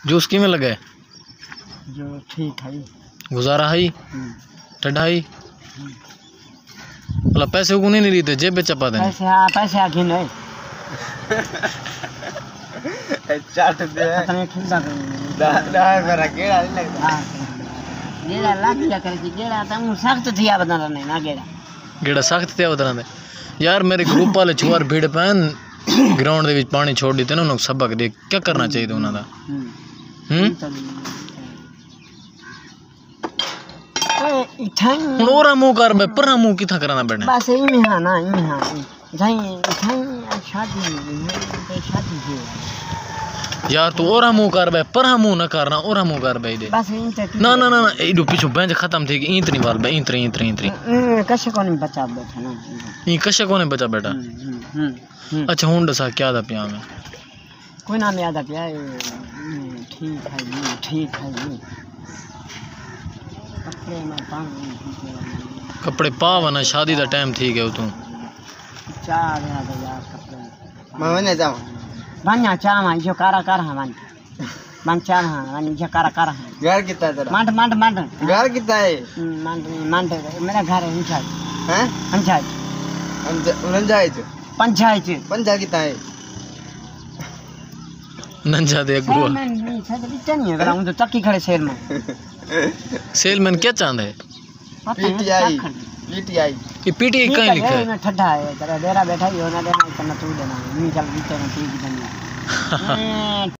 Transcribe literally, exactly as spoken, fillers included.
Juice किमें लगे? जो ठीक है गुजारा है टढ़ाई मतलब पैसे को नहीं रही थे जेब में चपा देने पैसे हाँ पैसे आखिर नहीं चाट दे अपने खिंदा दा दा मेरा गेड़ा नहीं लगता हाँ गेड़ा लाग लिया करे गेड़ा तो हम सख्त थिया बदना नहीं ना गेड़ा गेड़ा सख्त थिया बदना दे यार मेरे ग्रुप वाले छुआर भीड़ पैन ग्राउंड दे विच पानी छोड़ दी थे ना उन्होंने सबक दे क्या करना चाहिए था उन्होंने हम्म इठाई ओरा मुंह कर बे पर मुंह किथा कराना बैठने बस ई में हां ना ई में हां इठाई इठाई शादी है शादी है यार तू ओरा मुंह कर बे पर मुंह न करना ओरा मुंह कर बे दे बस ई ना ना ना ना एडो पीछे बेंच खत्म थी कि इतनी बार बे इतनी इतनी इतनी कशे कोने बचा बैठा ना ई कशे कोने बचा बैठा अच्छा हुंड सा क्या दा पिया में कोई नाम याद आ पिया ठीक है ठीक है कपड़े में पानी कपड़े पाव ना शादी दा टाइम ठीक है तू चार यार कपड़े मैं वने जाऊं बन्या चामा जो कारा कारा है बन बन चार हां बन जो कारा कारा है घर कितना है तेरा मंड मंड मंड घर कितना है मंड मंड मेरा घर है पंचायत हैं पंचायत पंचायत पंचायत पंचायत कितना है नंजा दे गुरु मैं नहीं सद रिटर्न नहीं करा हूं तो चक्की खड़े सेल में सेलमैन क्या चांदा है पीटीआई पीटीआई ये पीटीआई कहीं लिखा है ना ठड्डा है तेरा डेरा बैठा ही होना देना इतना तू देना नहीं चल बीते में ठीक ही देना